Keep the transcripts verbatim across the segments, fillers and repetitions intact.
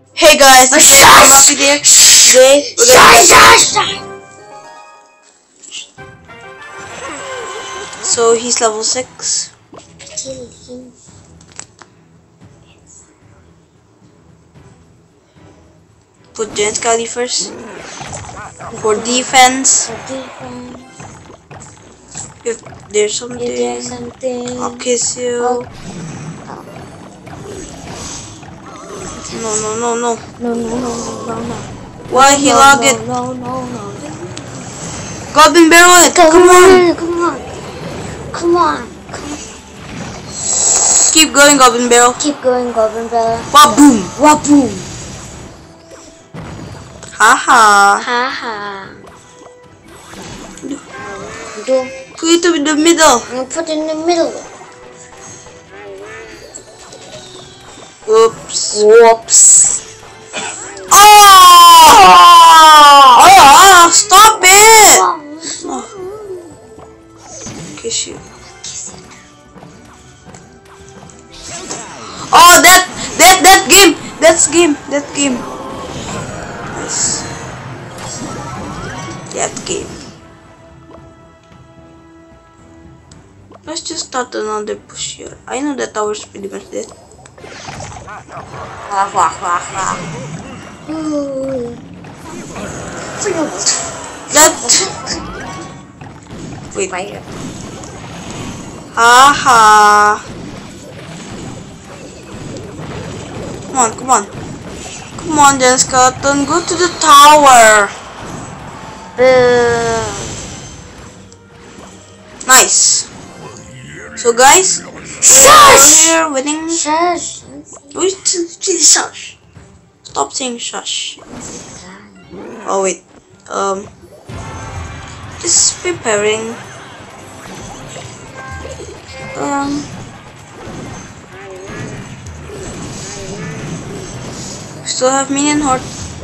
Hey guys, this is Happy there. Today we're gonna So he's level six. Kill him. Put Giant Skelly first. For defense. For defense. If there's something, If there's something, I'll kiss you. I'll... No, no, no, no. No, no, no, no, no, no. Why he no, log no, it? No, no, no. Goblin barrel it. Come, Come on. Come on. Come on. Keep going, Goblin barrel. Keep going, Goblin barrel. Waboom. Waboom. Haha. Haha. Do. Put it in the middle. I'm put in the middle. Whoops. Whoops. Oh! Oh! Stop it! Oh. Kiss you. Oh, that that that game. That's game. That game. Nice. That game. Let's just start another push here. I know that tower's pretty much dead. Wah, wah, wah, wah. Ooh. That. Wait. Fire. Haha. Come on, come on. Come on, Giant Skeleton. Go to the tower. Boom. Nice. So, guys, Shush! we're winning. Shush. Wait, shush. Stop saying shush. Oh, wait. Um. Just preparing. Um. Still have minion horde.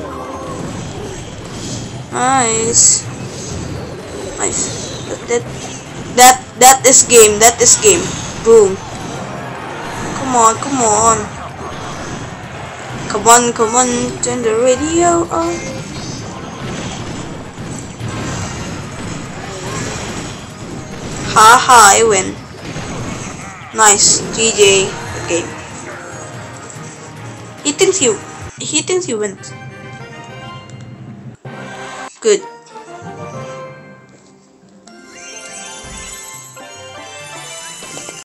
Nice. Nice. That, that that that is game. That is game. Boom. Come on, come on. Come on, come on. Turn the radio on. Haha, I win. Nice. G G. Okay. He thinks you. He thinks you went. Good.